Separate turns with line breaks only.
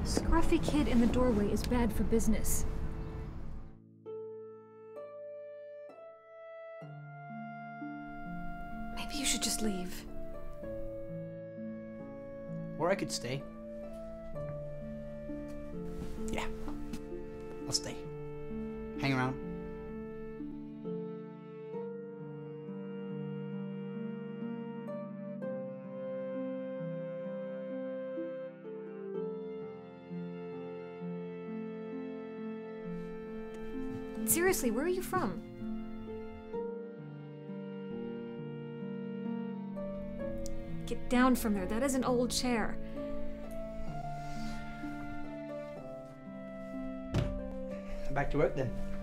Scruffy kid in the doorway is bad for business. Maybe you should just leave.
Or I could stay. Yeah, I'll stay. Hang around.
Seriously, where are you from? Get down from there. That is an old chair.
Back to work then.